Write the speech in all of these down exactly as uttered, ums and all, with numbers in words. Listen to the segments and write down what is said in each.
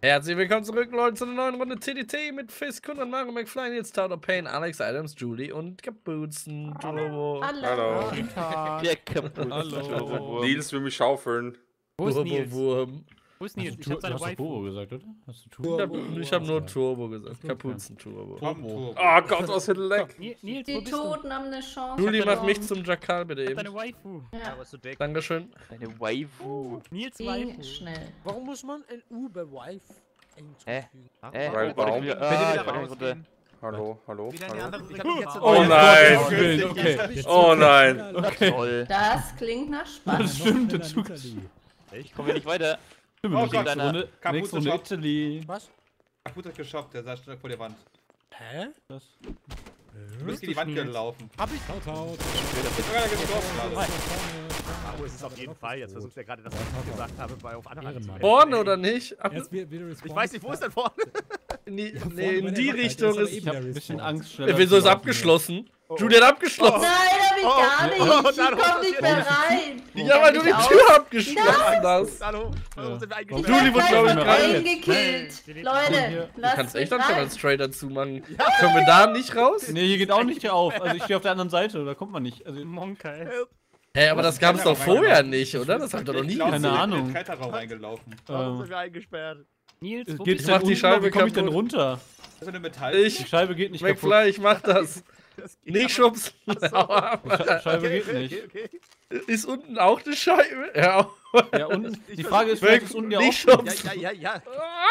Herzlich willkommen zurück, Leute, zu einer neuen Runde T D T mit Fisk und Mario McFly. Jetzt Tower Payne, Alex Adams, Julie und Kapuzen. Hallo. Hallo. Der Kapuzen. Hallo. Nils will mich schaufeln. Wo ist Nils? Wurm. Wo ist Nils? Hast Ich du, hab seine hast du Waifu. Turbo gesagt, oder? Hast du Ich Turbo? hab, ich hab nur Turbo gesagt. Kapuzen Turbo. Oh Gott, was für ein Leck. Ni- Nils, wo Die bist du? Toten haben eine Chance. Julie, mach bekommen. mich zum Jackal bitte Ich hab eben. deine Waifu. Ja, was du dick. Dankeschön. Deine Waifu. Nils ging Waifu. schnell. Warum muss man ein U bei Wife Hä? einzufügen? Äh, Weil warum? wieder, Bitte ah, wieder ich war rausgehen. Hallo, hallo, Wieder in die hallo. andere Richtung. Oh nein. Okay, okay. Oh nein. Toll. Das klingt nach Spannung. Das stimmt, der Zug ist. Ich komme hier nicht weiter. Stimmt, Oh nächste Gott, Runde, Kapuze nächste Runde Shop. Italy. Was? Kaputt hat geshoppt, der saß vor der Wand. Hä? Das. Du bist gegen die Wand gelaufen. Hab ich? Haut, haut. Ich hab gerade gestorben. gerade. Abo ist es auf jeden Fall. Jetzt versucht er gerade das, was ich gesagt habe, bei auf andere Hand zu wenden. Vorne oder nicht? Ab, Jetzt wieder, wieder Ich weiß nicht, wo ist denn vorne? in die, Ja, nee, in die Richtung ist. Ich hab ein bisschen Angst. Äh, schneller Wieso ist zu laufen. abgeschlossen? Julie hat abgeschlossen. Nein, hab ich gar nicht. oh, Ich dann komm nicht mehr rein. Ja, weil du die Aus. Tür abgeschlossen hast. Hallo? Warum sind wir eingesperrt? Julie wird, glaube ich, Nein, gerade. eingekillt. Leute, Du lasst kannst mich echt dann schon rein. als Trader zumachen. Können wir da nicht raus? Nee, hier geht auch nicht auf. Also ich stehe auf der anderen Seite, da kommt man nicht. Also, Monka, ey. Hä, aber das gab es doch vorher nicht, oder? Das habt ihr doch Ich nie glaub, Keine sie sind in Ahnung. den Kletterraum reingelaufen. Warum ähm, sind wir eingesperrt? Nils, wo geht bist mach denn die unten, Scheibe wie komm ich denn kaputt. runter? Das ist eine Metall. Die Ich, Scheibe geht nicht kaputt. McFly, ich mach das. Das geht Nicht schubsen. Hau ab. Die Sche- Scheibe Okay, geht okay, nicht. okay, okay. Ist unten auch eine Scheibe? Ja. Ja, unten. Die Frage ist, vielleicht ist unten ja Nicht auch. schubsen. Ja, ja, ja, ja.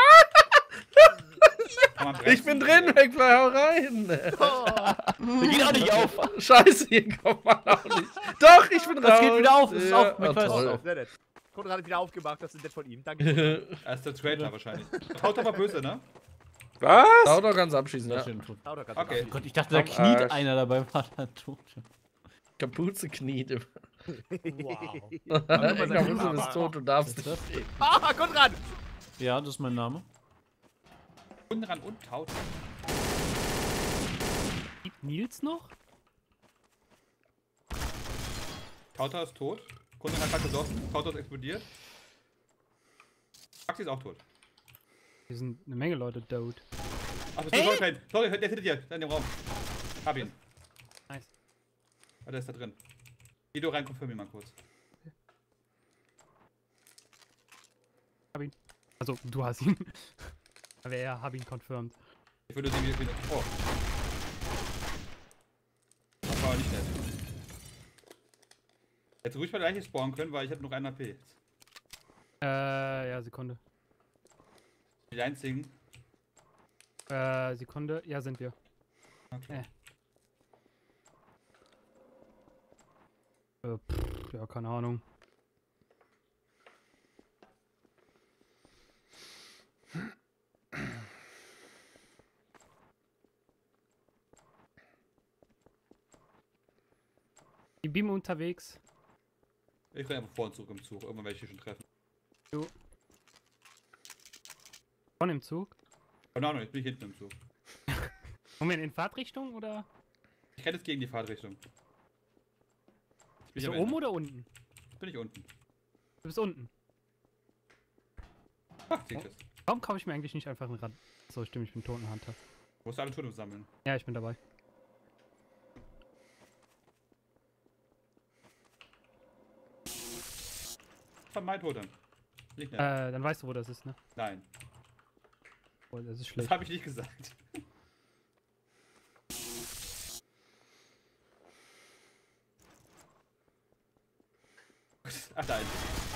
Kann man Ich bin bremsen? drin, McFly, hau rein. Der geht auch nicht auf. Scheiße, hier kommt man auch nicht. Doch, ich bin raus. Das geht wieder auf, das ist Ja, auf, McFly ist oh, toll. auf. Sehr nett. Konrad hat wieder aufgemacht, das ist nett von ihm. Danke. Er ist der Trader wahrscheinlich. Haut aber böse, ne? Was? Hau doch ganz abschießen, ja. Hau doch ganz Okay. brav. Gott, ich dachte, da Am kniet Arsch. einer dabei, war da tot. Kapuze kniet. Im- Wow. Kapuze bist tot, du darfst nicht. Ah, Konrad! Ja, das ist mein Name. Unran und Taut. Gibt Nils noch? Tauter ist tot. Kunde hat gerade gesoffen. Tauter ist explodiert. Maxi ist auch tot. Hier sind eine Menge Leute tot. Ach, das ist Sorry, Pain. Sorry, der sitzt hier. Da in dem Raum. Hab ihn. Nice. Ah, der ist da drin. Geh du rein, konfirm ihn mal kurz. Also, du hast ihn. Aber ja, hab ihn confirmed. Ich würde sie wieder. Oh. Das war aber nicht nett. Jetzt ruhig mal gleich spawnen können, weil ich habe noch ein A P. Äh, ja, Sekunde. Die einzigen. Äh, Sekunde. Ja, sind wir. Okay. Äh, pff, ja, keine Ahnung. Ich bin unterwegs. Ich bin einfach vor und zurück im Zug. Irgendwann werde ich hier schon treffen. Von im Zug. Keine Ahnung, jetzt bin ich hinten im Zug. Moment, in Fahrtrichtung oder? Ich renne jetzt gegen die Fahrtrichtung. Jetzt bin Bist ich du am oben Ende. oder unten? Jetzt bin ich unten. Du bist unten. Ach, siehst du. Warum kaufe ich mir eigentlich nicht einfach ein Rad? So, stimmt, ich bin Totenhunter. Du musst alle Tote sammeln. Ja, ich bin dabei. Das war mein Totem. Nicht nett. Äh, dann weißt du, wo das ist, ne? Nein, Oh, das ist das schlecht. habe ich nicht gesagt. Ach, nein.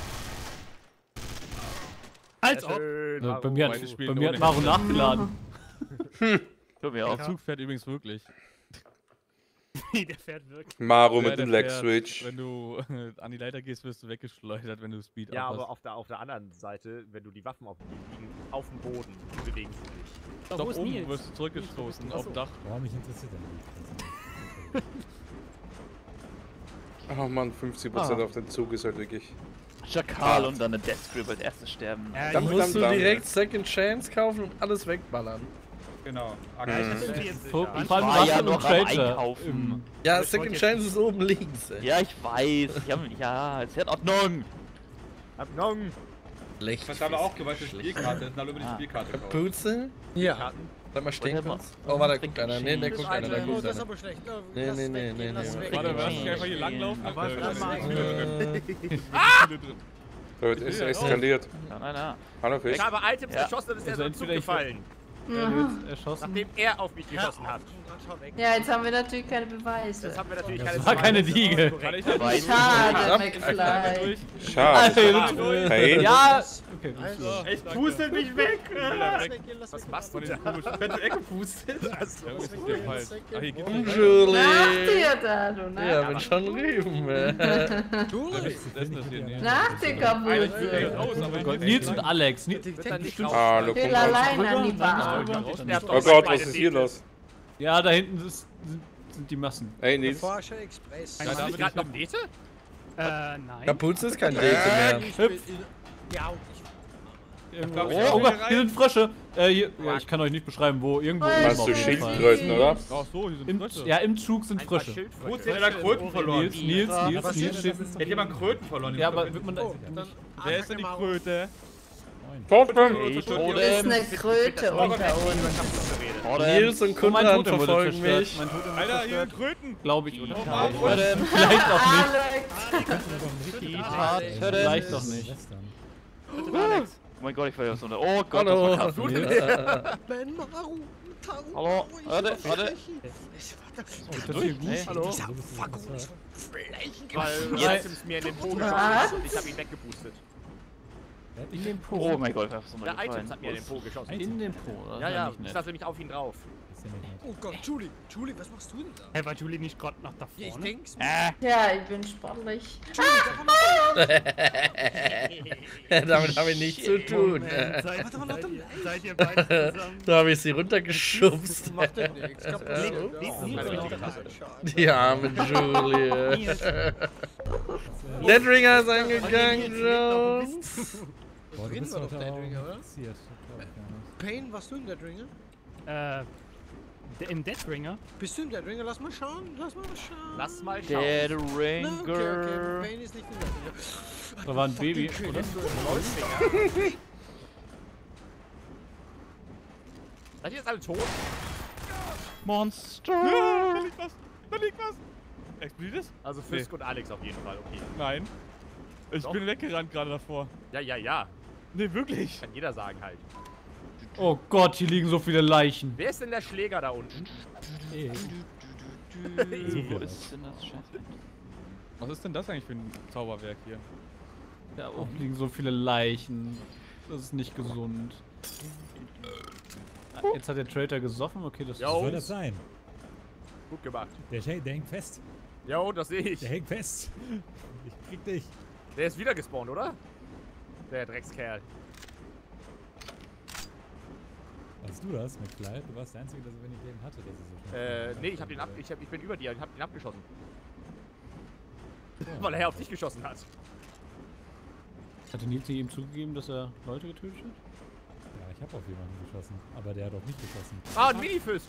Als ob! Schön, Ja, bei mir hat, Maro. bei mir hat Maro nachgeladen. Hör mir auf. Der Zug fährt übrigens wirklich. Der fährt wirklich. Maro Ja, mit der dem Leg fährt, Switch. Wenn du an die Leiter gehst, wirst du weggeschleudert, wenn du Speed Ja, up aber hast. auf der, auf der anderen Seite, wenn du die Waffen auf, die liegen auf dem Boden, die bewegen sich nicht. So, Doch wo ist oben Nils? wirst du zurückgestoßen, Achso. auf dem Dach. Boah, mich interessiert ja nicht. Oh Mann, fünfzig Prozent Ah. auf den Zug ist halt wirklich. Schakal und dann eine Death Grip als erstes sterben. Ja, Dann Dam, musst du dam, dam. direkt Second Chance kaufen und alles wegballern. Genau. Ja, Okay. ich bin Mhm. jetzt Vor sicher. vor allem war warst ja du noch noch am Trader. Einkaufen. Im- Ja, Aber ich Second wollte Chance ist oben links, ey. Ja, ich weiß. Ich hab, ja, es hat Ordnung. Abnong! Schlecht. Was aber auch gewollt, die Schlecht. Spielkarte. Dann über die Spielkarte kaufen. Kapuze? Ja. Bleib mal stehen Warte mal. kurz. Oh, warte, da guckt einer. Nee, der Das guckt einer, da eine, oh, guckt das ist einer. aber schlecht. Oh, Nee, lass nee, es nee, weggehen, nee, lass es nee. weggehen. Warte, lass dich einfach hier langlaufen. Aber Da das ist war- eine Spieler drin. Äh, Spieler drin. Da wird es eskaliert. Nein, nein, nein. Hallo Fisch. Ich habe Items Ja. erschossen und ist er Also so entweder ich- zugefallen. Er Mhm. wird erschossen. Nachdem er auf mich geschossen hat. Schau weg. Ja, jetzt haben wir natürlich keine Beweise. Das haben wir natürlich Das war keine Diege. Warte, ich Korrekt. Schade, Einfach McFly. durch. Schade. Pain. Ja! Okay, gut. Also, Ich puste mich weg! lass weggehen, lass Was weggehen. machst du Von da? den Komisch. Wenn du Ecke pustet. Ja, wo ist denn der Fall? Ach, hier gibt's Nach Julie! dir da, du, Ja, nach, bin schon rüben. äh. Julie. Das ist das hier nicht. nach dir, Einer geht Kapuze. raus, aber ich Gott, geh Nils weg. und Alex. Nils, Hallo, Will Kumpel. allein an die Bar. Oh Gott, was ist hier los? ja, da hinten ist, sind, sind die Massen. Hey Nils. Forscher Express. Ja, Hast da du bin nicht ich gerade noch hin. Nete? Äh, nein. Kapuze ist kein Date mehr. Ich bin in- Ja, und ich Irgendwo. glaub, ich Oh, auch oh wieder Gott, rein. hier sind Frösche. Äh, hier, ja, ich kann euch nicht beschreiben, wo. Irgendwo. Meinst oben Meinst auf du jeden Fall. Schildkröten, oder? Ach so, hier sind Im, Frösche. ja, im Zug sind Ein paar Frösche. Wo Schildkröten. hat der Kröten verloren? Nils, Nils, Nils, Was Nils. ist steht- das? Hätte jemand Kröten verloren? Ja, aber wird man da. Oh, dann Wer ist denn die Kröte? Totem! Du bist eine Kröte unter uns. Nils und Oh, mein Kunran Totem wurde verfolgen zerstört. mich. Mein Totem wurde Alter, hier zerstört. sind Kröten. Glaube ich, oder? Mann. Oder vielleicht auch nicht. Alex. Vielleicht doch nicht. Lästern. Oh mein Gott, ich verliere was unter. Oh Gott, Hallo. das war krass. Ja. Ben Maru. Tau. Hallo, warte, warte. Das hier gut? Hallo. Dieser Vergungsflächen. Weil Ja. Items mir in den Po Was? geschossen ist und ich hab ihn weggeboostet. In den Po. Oh mein Gott, was ist Der Items hat mir in den Po geschossen. In den Po. Das Ja, ist ja, nicht ich nett. saß nämlich auf ihn drauf. Das ist ja nicht nett. Oh Gott, Julie. Julie, was machst du denn da? Hey, war Julie nicht gerade nach da Ja, ich vorne? denk's. Ja, ich bin sportlich. Damit habe ich nichts zu tun. Moment, seid, Warte mal, warte seid, mal. ihr, seid ihr beide zusammen? Da habe ich sie runtergeschubst. Macht ja nichts. Ja. Die Die arme Julie. Nils, Deadringer ist eingegangen, Jones. Boah, du Drin bist war doch heute der auch Edringer, oder? interessiert. Glaub ich gar nicht. Pain, warst du in der Dringer? äh, der- im Deathringer? Bist du in der Dringer? Lass mal schauen. Lass mal schauen. Lass mal schauen. Der Na, okay, okay. Ringer. Pain ist nicht in der Dringer. Da war ein Baby, oder? Seid ihr jetzt alle tot? Monster. Ah! Da liegt was. Da liegt was. Explodiert es? Also Fisk und Alex auf jeden Fall, okay. Nein. Ich Doch. bin weggerannt gerade davor. Ja, ja, ja. Nee, wirklich. Kann jeder sagen halt. Oh Gott, hier liegen so viele Leichen. Wer ist denn der Schläger da unten? Ey, Wo ist denn das Scheiße? Was ist denn das eigentlich für ein Zauberwerk hier? Da oben liegen so viele Leichen. Das ist nicht gesund. Ah, Jetzt hat der Traitor gesoffen, okay, das Jo. was ist. soll das sein? Gut gemacht. Der, hängt- der hängt fest. Jo, das sehe ich. Der hängt fest. Ich krieg dich. Der ist wieder gespawnt, oder? Der Dreckskerl. Warst du das, McFly? Du warst der Einzige, der so wenig Leben hatte, dass er so schnell. Äh, nee, ich hab den ab, ich, hab, ich bin über dir, ich hab den abgeschossen. Ja. Weil er auf dich geschossen hat. Hatte Nils ihm zugegeben, dass er Leute getötet hat? Ja, ich habe auf jemanden geschossen, aber der hat auf mich geschossen. Ah, ein Minifisk.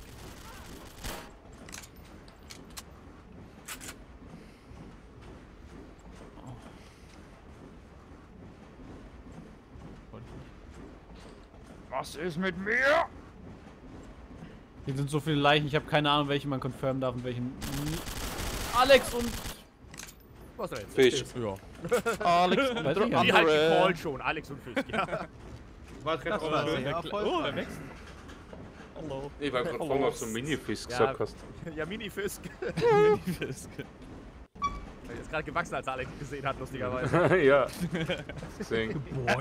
Was ist mit mir? Hier sind so viele Leichen, ich habe keine Ahnung, welche man confirmen darf und welchen. Alex und. Was denn jetzt? Fisch. Ja. Alex und Weiß ich gar Die nicht. halt die Call schon, Alex und Fisk, ja. Was rennt Oh, der wächst. Hallo. Ich war gerade vorhin auf so einen Mini-Fisch Ja. gesagt hast. Ja, Minifisk. Minifisk. Er ist gerade gewachsen, als Alex gesehen hat, lustigerweise. Ja. Deswegen.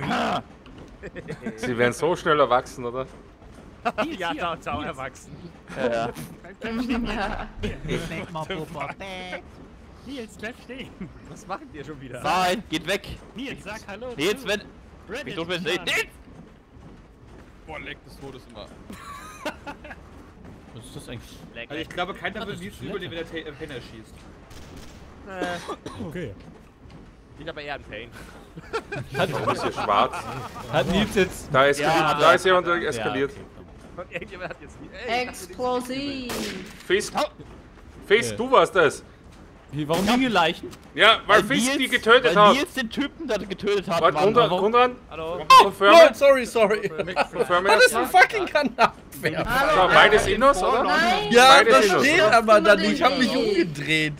Sie werden so schnell erwachsen, oder? Ja, da, da erwachsen. Ja, ja. Ja. Schmeck mal, Papa. Nils, bleib stehen. Was machen wir schon wieder? Nein, geht weg. Nils, sag Hallo. Nils, zu. wenn. Reddit, Ich tot bin. Nee, Mann. Nils! Boah, leck des Todes immer. Was ist das eigentlich? Also ich glaube, keiner will Nils überleben, wenn der Ta- äh, Penner schießt. Äh, Okay. ich habe eher einen Pain. Warum ist hier schwarz? Hat Nils jetzt. Da ist, Ja, da ist jemand eskaliert. Ja, okay. Und irgendjemand hat jetzt nie. Ey, ich dachte, Explosiv. Fisk. Fisk, du warst das. Wie, warum liegen hier Leichen? Ja, weil Weil Fisk Nils- die getötet weil hat. Nils den Typen da getötet hat, Warte, Mann. Kundran, Warum- Kundran. Hallo. Confirm Lol, it. sorry, sorry. Confirm Das it. ist ein fucking Kanalwerfer. Schau, beides Innos, oder? Nein! Ja, Beide das Innos, steht oder? aber dann den nicht. Ich hab mich nicht. umgedreht.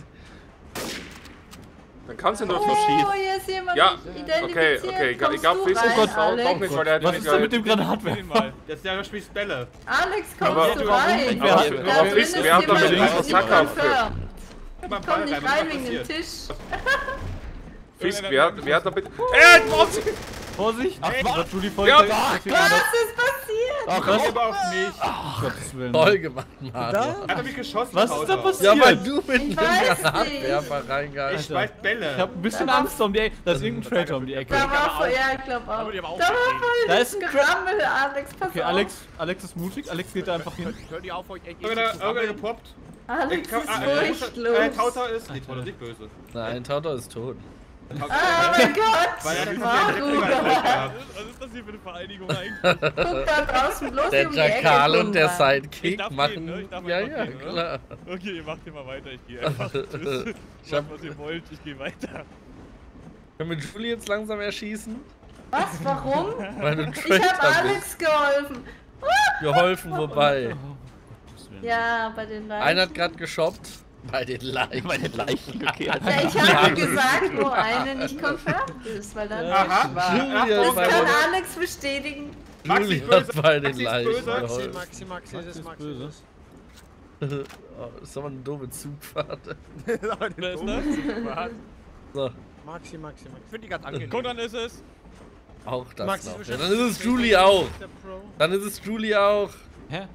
Dann kannst du nur Oh, verschießen. hier ist jemand Ja, identifiziert. okay, okay. Ich Kommst glaube, du Fisk rein, kommt auch Alex? nicht, weil er hat Was nicht ist denn mit dem Spiel Granatwerfer? mal. Jetzt der spielt Bälle. Alex, Aber- kommst du rein? Wer hat- Da aber drin Fisk, ist wer hat doch jemand mit nicht dem Sack aufgeführt? confirmed. Immer Komm Ball nicht rein, was rein ist wegen dem passiert? Tisch. Fisk, wer hat, wer hat da bitte... Ey, Mods! Vorsicht! Ach, was, Julie, voll Ja, was Was ist passiert? Ach, Guck aber auf mich. Gottes Willen. Toll gemacht, Mario. Hat er mich geschossen? Was ist da Tauter? passiert? Ja, weil du mit dem Ich weiß Granatwerfer Ich reingehalten schmeiß Bälle. Ich hab ein bisschen Angst um die Ecke. Da ist irgendein Traitor um die Ecke. Da war voll, ja, ich glaub auch. Aber die haben auch Da war gesehen. voll Da das ist ein Gerammel, Alex, pass Okay, auf. Alex, Alex ist mutig. Alex geht da einfach hin. Hört ihr auf, euch echt Irgendeiner zu irgendeiner sammeln? gepoppt. Alex Äh, ist äh, äh, äh, furchtlos. Tauter ist. Nee, Tauter ist nicht böse. Nein, Tautor ist tot. Tauter- Oh mein Weil er Gott! hat Maru, den Elektriker gehabt. Was ist das hier für eine Vereinigung eigentlich? guck da draußen bloß Der um die Ecke. Jackal und der Kundran. Ich Sidekick darf gehen, machen. ne? Ich darf Ja, einfach ja, gehen, oder? klar. Okay, ihr macht immer weiter, ich gehe einfach. Tschüss. Ich Macht, hab, was ihr wollt, ich gehe weiter. können wir Julie jetzt langsam erschießen? Was, warum? Weil du Ich hab Traitor bist. Alex geholfen. Geholfen, wobei. Ja, bei den Leichen. Einer hat gerade geshoppt. Bei den Leichen. Meine Leichen, okay. Ja, ich habe gesagt, wo eine nicht confirmed ist, weil dann Aha. Tisch war. Julie Das hat bei kann den, Alex bestätigen. Maxi Julie ist hat böse. bei den Maxi ist Leichen böse. Maxi, geholfen. Maxi, Maxi, das ist Maxi. böse. Oh, das ist aber eine doofe Zugfahrt. Wer ist das? So, Maxi, Maxi, Maxi. Ich finde die ganz angenehm. Kundran ist es. auch das Maxi noch. ist Ja, dann wahrscheinlich ist es Julie auch. der Pro. Dann ist es Julie auch. Hä?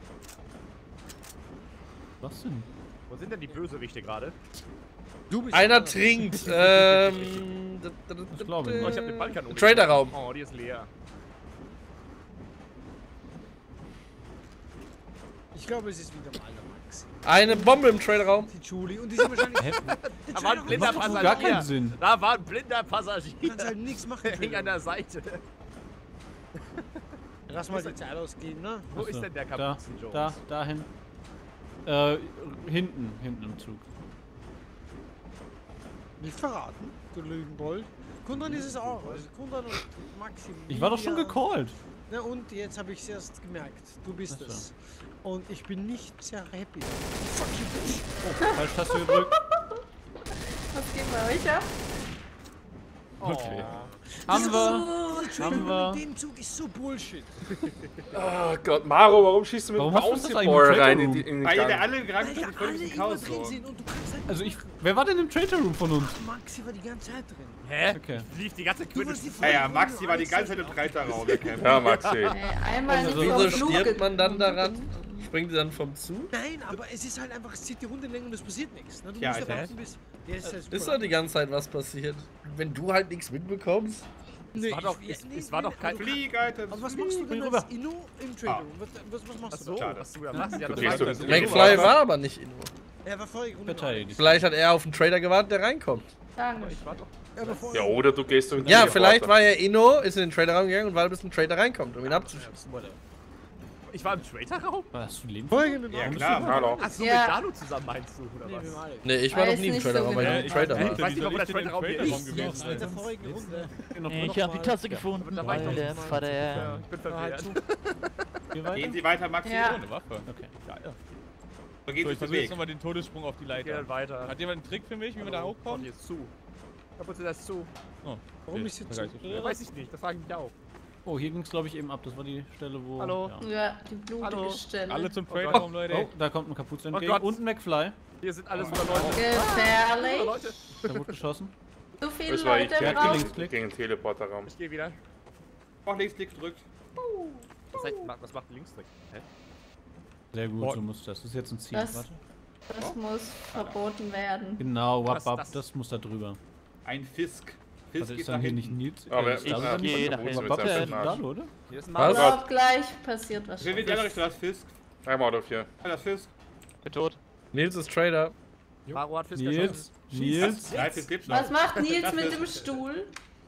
Was denn? Wo sind denn die Bösewichte gerade? Du bist Einer der- trinkt. Ähm. Ich glaube nicht. Oh, ich hab den Balkan Traderraum. Oh, die ist leer. Ich glaube, es ist wieder mal der Maxi. Eine Bombe im Traderraum. Die Julie. Und die sind wahrscheinlich. Hä? Da war ein blinder Macht doch Passagier. gar keinen Sinn. Da war ein blinder Passagier. Du kannst halt nichts machen. Der hing an der Seite. Lass mal die Zeit ausgehen, ne? Wo ist denn der Da, Kapuzen-Jones? da, dahin. Äh, hinten, hinten im Zug. Nicht verraten, du Lügenbold. Kundran ist es auch. Also Kundran und Maxi. Ich war doch schon Mia. gecallt. Na und jetzt habe ich es erst gemerkt. Du bist Ach so. es. Und ich bin nicht sehr happy. Fuck you, bitch. Oh, falsch Taste gedrückt. Was geht bei euch ab? Okay. Haben wir. Diese Haben Training wir. in dem Zug ist so Bullshit. Oh Gott, Maro, warum schießt du mit dem Warum hast du das Bouncy eigentlich Ball im rein in, Traitor die, in den Weil der Gang? alle gerade Weil mit ja dem alle völligen immer Chaos drin so. sind und du kannst halt. Also ich. Wer war denn im Traitor Room von uns? Maxi war die ganze Zeit drin. Hä? Okay. Lief die ganze Du Quidditch. warst die Ja, ja, Freundin Maxi und war die alles ganze Zeit im ist- Dreiterraum, der Kämpfer. Ja, Maxi. Ey, einmal Also, nicht Wieso vom Flug stirbt man dann ge- daran? Springt die dann vom Zug? Nein, aber es ist halt einfach, es zieht die Runde länger und es passiert nichts. Ne? Du Ja, musst ja Alter. warten, bis. Ja, ist, halt Ist super. doch die ganze Zeit was passiert. Wenn du halt nichts mitbekommst. Nee, war doch- ich- es- nee, es war nee, doch kein aber- Flieg-Items. Aber was machst du denn rüber. als Inno im Trading? Was, was, was machst Ach du so, da? Schade. was du da machst. Ja, Du das gehst war- doch- McFly war aber nicht Inno. Er war vorige Runde. Verteidigt. Vielleicht hat er auf den Trader gewartet, der reinkommt. Danke. Er war vorige Ja, oder du gehst durch den Ja, Teleporter. vielleicht war er Inno, ist in den Trader gegangen und wartet, bis ein Trader reinkommt, um ihn abzuschießen. Ich war im Trader-Raum? Hast du Leben? Folgende Ja, Runde. klar. Hallo. Achso, Ja. mit Danu zusammen meinst du, oder Nee, wir was? waren alle. Nee, ich war Weiß noch nie im nicht Trader, so weil ich genau. noch ein Trader Ich war. weiß nicht, wo der Trader-Raum hier ist. Noch in der vorigen Runde. Ich hab die Tasse gefunden. Da war ich doch der mal. Vater. Ja, ich bin verwirrt. Geh weiter. Gehen Sie weiter, Maxi. Ja. Eine Waffe. Okay. Geil. So So, geht ich es den versuche jetzt Weg. nochmal den Todessprung auf die Ich geh Leiter. dann weiter. Hat jemand einen Trick für mich, wie wir da Oh, hochkommen? die ist zu. Kaputt ist zu. Oh, Warum okay. ist sie Das zu? war gar nicht so schwer. Ja, weiß ich nicht, das frage ich mich auch. Oh, hier ging es glaube ich eben ab. Das war die Stelle, wo. Hallo. Ja. Ja, die blutige Hallo. Stelle. Alle zum Oh Trader-Raum, Leute. Oh, da kommt ein Kapuze entgegen. Gott. Und ein McFly. Hier sind alles nur Leute. Gefährlich. Leute. Der wurde geschossen. So viele Das war ich, Leute der im hat Raum. gegen, gegen den Teleporterraum. Ich gehe wieder. Auch links Klick drückt. Was, heißt, was macht Linkstrick? Hä? Sehr gut, Oh. so muss das. Das ist jetzt ein Ziel. Das- Warte. Das muss verboten werden. Genau, wap, Das- wap, das- das muss da drüber. Ein Fisk. Fisk Warte, geht ist dann nach hier hinten. nicht Nils? Aber ist ich- da ja, dann geh nicht- nach Wap, hinten. Wap, Wap, der Wap, ist da, oder? Hier ist ein Was? Mario. Aber gleich passiert was. Wer wird die andere Richtung? Das Fisk. Einmal oder vier. Ja, das Fisk. Bin tot. Nils ist Trader. Maro hat Fisk Nils, Nils. Ja, Fisk lebt noch. Was macht Nils Das mit ist- dem Stuhl?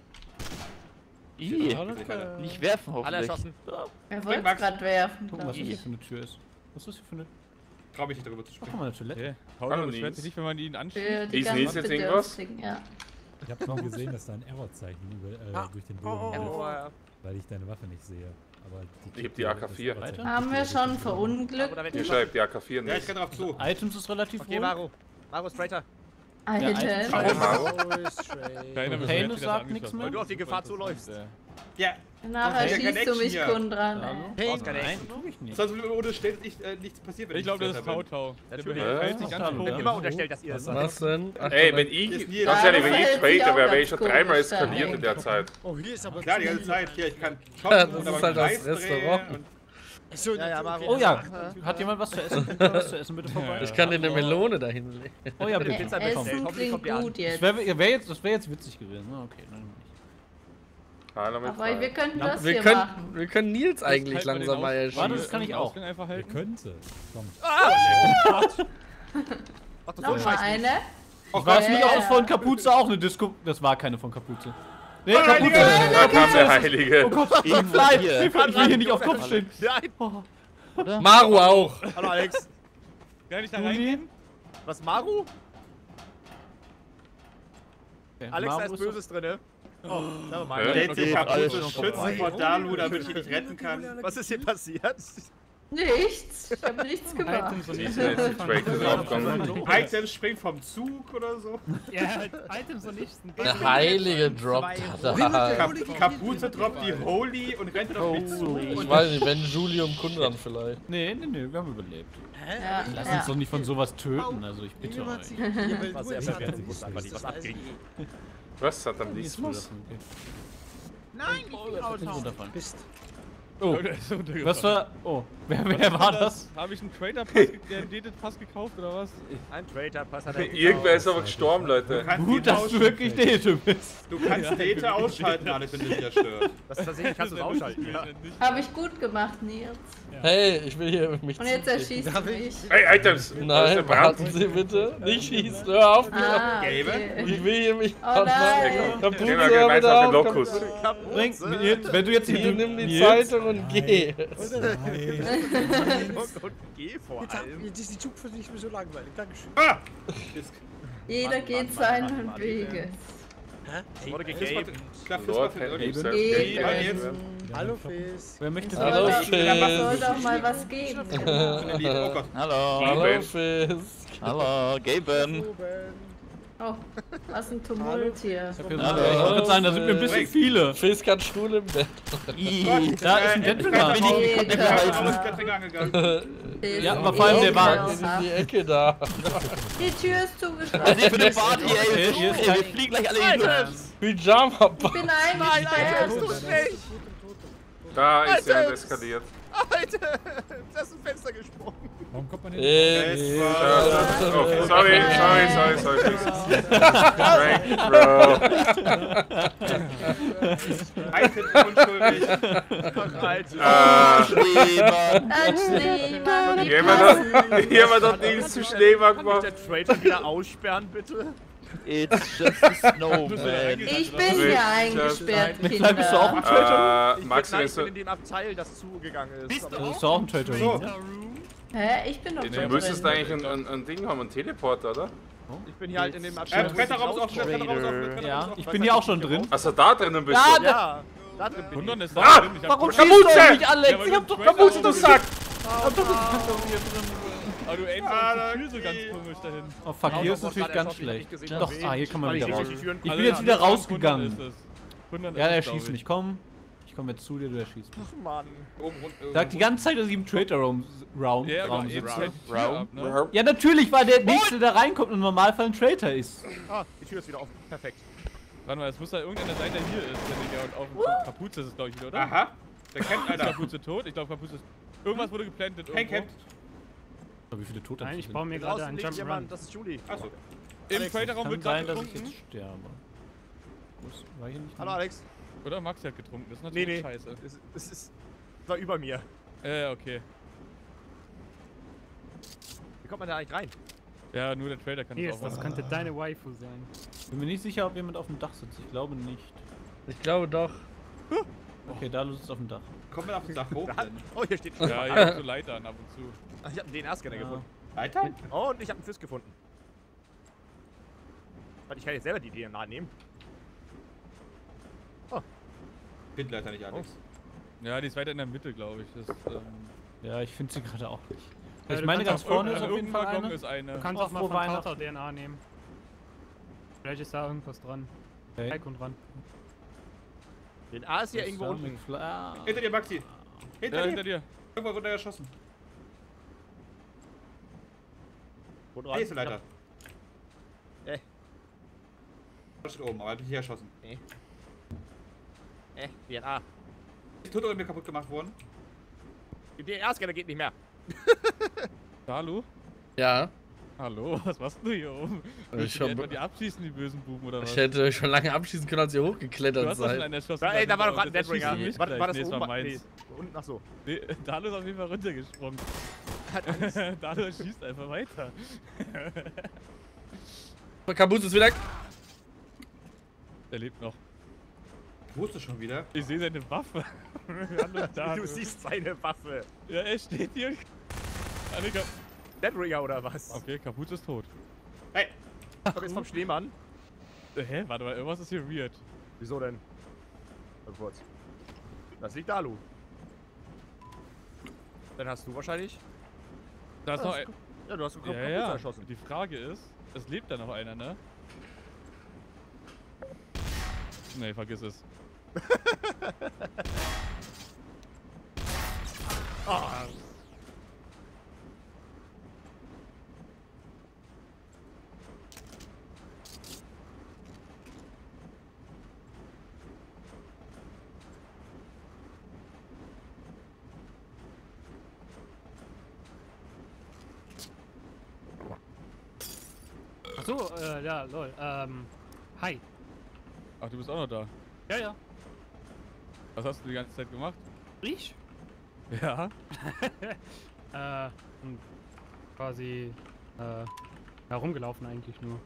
Ih, Alle. nicht werfen Alle hoffentlich. erschossen. Er wollte es Max. gerade werfen. Gucken, glaub was das ich. hier für eine Tür ist. Was ist das hier für eine... trau mich nicht darüber zu Ach, sprechen. guck mal, eine Toilette. Okay. Hallo, Tauto beschwert Nils. sich nicht, wenn man ihn anschießt. Für die Ist ganz Nils jetzt irgendwas? Bedürftigen, ja. Ich habe schon gesehen, dass da ein Errorzeichen über, äh, Ah. durch den Oh, oh, Boden oh. läuft, weil ich deine Waffe nicht sehe. Aber Ich hab die A K vier. das Errorzeichen Haben wir durch den schon Boden. verunglückt? Oder wenn Hier schreibt die A K vier Ja, ich nicht. renne drauf zu. Items ist relativ Okay, wohl. Maro. Maro straighter. Alter. Hallo, Maro. Oh, ist straight. Keiner beschwert Painus sich, dass er sagt nichts angeschossen mehr. Weil du auf die Gefahr zuläufst. Äh, Ja, Nachher Ja, schießt du Connection mich hier. Kundran, Hallo? ey. Brauchst keine Nein, Action. tu ich nicht. sonst unterstellt, dass nicht, äh, nichts passiert, wenn Ich glaube, das ist Straighter bin. Tautau. Der Natürlich. behält sich Ach, ganz hallo, hoch. ja. Immer unterstellt, dass ihr es seid. Was denn? Ach, Ey, wenn Ist ich, nie- ganz Ja, ehrlich, wenn das ich verhält sich Traitor auch wäre, wäre ganz ich schon komisch dreimal da. eskaliert in der Zeit. Oh, hier ist aber Klar, die zu ganze viel. Zeit. Hier, ich kann Ja, shoppen das oder ist beim halt das Kreis drehen Restaurant. und- So, Ja, ja, okay. Maro. Oh ja, hat jemand was zu essen? Was zu essen bitte vorbei? Ich kann dir eine Melone dahin legen. Oh ja, bitte. Pizza Essen bekommen. Hoffentlich klingt kommt die an. gut Das jetzt. wäre wär jetzt, das wär jetzt witzig gewesen. Na, okay, nein, nicht. Hallo, mit Aber wir frei. könnten das Wir hier können, machen. wir können Nils eigentlich Halt mal den langsam mal Aus- Warte, erschießen. das kann ich den auch. Ausgang einfach Wer halten. könnte? Komm. Ach, das ist so Noch mal scheiße. eine. War es Ja, nicht ja. auch von Kapuze auch eine Disco? Das war keine von Kapuze. Nee, Da Kapuze. kam der Heilige. Oh Gott, ich bleib. Ich will hier nicht auf Kopf stehen. Nein. Maru auch. Hallo Alex. Kann ich da Juli? reingehen? Was, Maru? Okay, Alex, da Maru ist ist Böses drin. Oh, never mind. Hä? Stellt sich kaputt und alles schützen vor Dalu, damit ich ihn nicht retten kann. Was ist hier passiert? Nichts. Ich habe nichts gemacht. Items und Ist nichts. jetzt die Traitor draufgekommen. Items springt vom Zug oder so. Ja, halt Items und nichts. Der Heilige droppt da. Kap Kapuze droppt die Holy und rennt auf mich zu. Ich weiß nicht, wenn Julium Kundran vielleicht. Nee, nee, nee, wir haben überlebt. Ja, Lass ja. uns doch nicht von sowas töten, also ich bitte Niemand euch. sieht- Ja, weil War du sehr es verwirrend. hattest. Ich wusste einfach nicht, was abging. Was hat am Lismus? Nein, Runterfallen. bist. Oh, Der ist runtergefallen. was war. Oh, wer, wer war das? Habe ich einen Trader-Pass, ge- der einen Dedit-Pass gekauft oder was? Ein Traitor-Pass hat er. Irgendwer ist aber gestorben, Leute. kannst Gut, ihn dass du ausschalten. wirklich Dete bist. Du kannst Data ausschalten, Alex, wenn du dich stört. Das ist tatsächlich, kannst du es ausschalten. Ja. Habe ich gut gemacht, Nils. Hey, ich will hier mich Und jetzt zuziehen. erschießt du mich. Ey, Items! Nein, warten Sie bitte. Nicht schießen, hör auf. Ah, Gelbe? okay. Ich will hier mich. Oh nein. Kapuze, Gehen wir hör bitte gemeinsam auf. den Lokus. Bring, Nils, wenn du jetzt Hier, nimm die Nils, Zeitung und geh. Und, und geh vor Jetzt, hab- allem. jetzt ist die Zugfahrt nicht mehr so langweilig. Dankeschön. Ah! Jeder geht seinen Weges. Es wurde Fist gegeben. Ich glaub, Lord Fist Henry war selbst. Geben. jetzt. Hallo, Fizz. wer möchte Hallo, Soll Fizz. doch mal was geben. Oh Gott. Hallo. Hallo, Fizz. Hallo, Gaben. Oben. Oh, was ein Tumult hier. Ich wollte sagen, da sind wir ein bisschen viele. Fizz kann schwul im Bett. Da ist ein Gentleman. Ich bin Alter. Alter. angegangen. Ja, aber vor allem der war- Ekelhaft. In die Ecke da. Die Tür ist zugeschlossen. Ich bin eine Party, Okay, hier ist kein- fliegen gleich alle hin. Pyjama Ich bin eingesperrt. Da ist er eskaliert. Alter, das ist ein Fenster gesprungen. Warum kommt man hin? Äh, Oh, sorry, sorry, sorry, sorry. Frank, Bro. Item unschuldig. Ah, Ein Schneemann. Die jemand passen. hat, jemand hat nichts zu Schneemann Kann gemacht. mich der Traitor wieder aussperren, bitte? It's just a snowman. Ich bin hier eingesperrt, Vielleicht bist du auch ein Kinder. Traitor? Äh, Ich Max, bin, nein, wenn ich bin du, in dem Abteil, das zugegangen ist. Aber Das ist auch ein Traitor. So, Hä? Ich bin doch du schon müsstest drin. eigentlich ein, ein, ein Ding haben, ein Teleporter, oder? ich bin hier halt in dem äh, Abteil. Bretterraum ist offen, Bretterraum ist offen, Bretterraum Ja, ist offen. ich bin hier auch schon drin. Achso, da drinnen bist Ja, du. Ja, da drin bin Wundern ich. ist da Ah, drin. Ich hab Warum Traitor- schießt du nicht, Ja, Alex? weil Ich du hab doch Traitor Kapuze, du Sack! Aber du aimst Ah, auch die Tür okay. so ganz komisch dahin. Oh fuck, hier ist Ja, natürlich gerade ganz erschossen, ich hab schlecht. nicht gesehen, Doch, von ah, wem. hier kann man Kann ich wieder hier raus. durch die Türen Ich bin Alle jetzt wieder anderen rausgegangen. Hundert ist es. Hundert Ja, ist der es, glaub schießt ich. mich. Komm. Ich komme jetzt zu dir, du erschießt mich. Ach Mann. Oben, unten, Sag die ganze Zeit, dass ich im Traitor-Raum Raum, Ja, Raum aber eben sitze. halt die Tür ab, ne? Ja, natürlich, weil der Nächste, der reinkommt und im Normalfall ein Traitor ist. Ah, die Tür ist wieder offen. Perfekt. Warte mal, es muss da irgendeiner sein, der hier ist, der Digga. Und auf dem Kapuze ist es, glaube ich, wieder, oder? Aha, der kennt Ist einer. Kapuze tot? Ich glaube, Kapuze ist... Irgendwas wurde geplantet Hank irgendwo. kennt. Aber wie viele Tote Nein, sind? ich baue mir gerade Draußen einen liegt Jump'n'Run. jemand, das ist Julie. Achso. Im Traderraum Kann wird sein, gerade dass ich getrunken. jetzt sterbe. Muss- War hier nicht Hallo Alex. Oder Maxi hat getrunken, das ist Nee, natürlich nee. scheiße. Es, es ist. war über mir. Äh, okay. Wie kommt man da eigentlich rein? Ja, nur der Trader kann Nils, das auch das machen. könnte deine Waifu sein. Bin mir nicht sicher, ob jemand auf dem Dach sitzt. Ich glaube nicht. Ich glaube doch. Okay, da sitzt auf dem Dach. Kommt man auf den Dach hoch? Da, oh, hier steht. Ja, ich hab so Leitern ab und zu. Ach, ich hab einen D N A-Scanner Ja. gefunden. Weiter? Oh, und ich habe einen Fisk gefunden. Warte, ich kann jetzt selber die D N A nehmen. Oh. Find leider nicht Alex. Ja, die ist weiter in der Mitte, glaube ich. Das, ähm, Ja, ich finde sie gerade auch nicht. Ja, Ich du meine, kannst ganz vorne ist also auf jeden Fall Waggon eine. ist eine. Du kannst Oh, auch mal frohe von Weihnachten. Tauter D N A nehmen. Vielleicht ist da irgendwas dran. Okay. Heiko dran. D N A ist hier irgendwo unten. Ah. Hinter dir, Maxi. Hinter Ja, dir. hinter dir. Irgendwo wurde er erschossen. Wo Hier ist die Leiter. Äh. Da steht oben, aber hab ich hier erschossen. Äh, D N A. Die Tutorial mir kaputt gemacht worden. Die D N A-Scanner geht nicht mehr. Dalu? Ja, Hallo, was machst du hier oben? Willst Ich du hab- die etwa die abschießen, die bösen Buben, oder was? ich hätte euch schon lange abschießen können, als ihr Du hochgeklettert hast doch schon seid. einen erschossen. Ja, ey, da war doch gerade ein Das Deadringer. erschießt mich War, gleich. war das Nee, es oben? war meins. Nee, unten, ach so. Nee, Dalu ist auf jeden Fall runtergesprungen. Dalu schießt einfach weiter. Kabuz ist wieder. Er lebt noch. Wo ist du schon wieder? Ich sehe seine Waffe. Hallo, Dalu. Du siehst seine Waffe. Ja, er steht hier. Annika. Deadringer oder was? Okay, Kapuz ist tot. Hey! Komm jetzt vom Schneemann. Äh, Hä? Warte mal, irgendwas ist hier weird. Wieso denn? Mal kurz. Das liegt Dalu. Dann hast du wahrscheinlich. Da ist Ja, noch das ein. Ja, du hast einen Ja, Kapuze ja. erschossen. Die Frage ist, es lebt da noch einer, ne? Nee, vergiss es. Ah. Achso, äh, ja, lol. Ähm, hi. Ach, du bist auch noch da. Ja, ja. Was hast du die ganze Zeit gemacht? Ich? Ja. Äh, und quasi, äh, herumgelaufen eigentlich nur.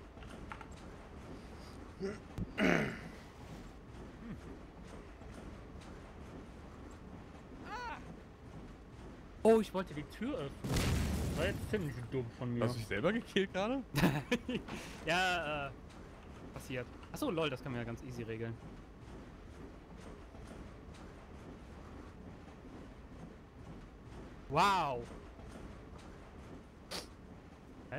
Oh, ich wollte die Tür öffnen. War jetzt ziemlich dumm von mir. Hast du dich selber gekillt gerade? Ja, äh, passiert. Achso, lol, das kann man ja ganz easy regeln. Wow. Hä?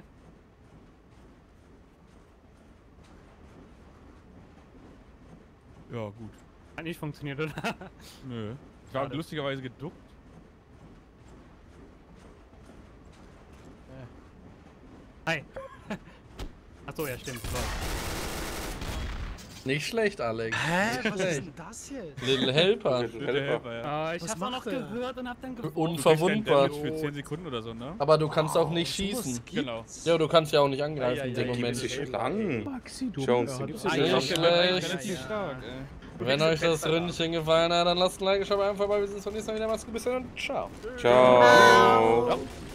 Ja, gut. Hat nicht funktioniert, oder? Nö. Ich war Schade. lustigerweise geduckt. Hi. Achso, ja, stimmt. Lol. Nicht schlecht, Alex. Hä? Nicht Was ist schlecht. denn das jetzt? Little Helper. Bitte Helfer, ja. Ah, ich Was hab's auch noch macht er? gehört und hab dann gewonnen. Unverwundbar. Du kriegst kein Damage für zehn Sekunden oder so, ne? Aber du kannst auch nicht Sowas schießen. gibt's? Genau. Ja, du kannst ja auch nicht angreifen Ja, ja, in dem ja, Moment. gibt's Sich lang. Maxi, du. Jones, Ja, gibt's das- nicht Nicht lang. schlecht. Relativ stark, ey. Wenn euch das Ründchen gefallen hat, dann lasst ein Like, schaut einfach vorbei. Wir sehen uns beim nächsten Mal wieder. Macht's gut, bis dann und ciao. Ciao. Ja.